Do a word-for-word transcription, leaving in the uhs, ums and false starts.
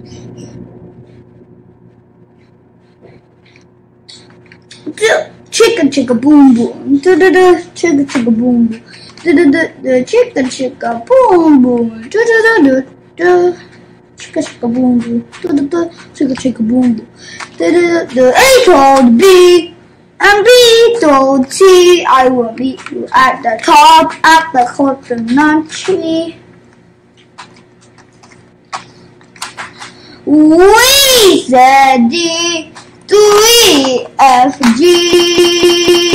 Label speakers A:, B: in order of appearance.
A: Chicka chicka boom boom, da da da, chicka chicka boom boom, da da da da, chicka chicka boom boom, da da da da da, chicka chicka boom boom, da da da, chicka chicka boom boom, da da da. A told B, and B told C, I will meet you at the top at the coconut tree. We said D to E F G.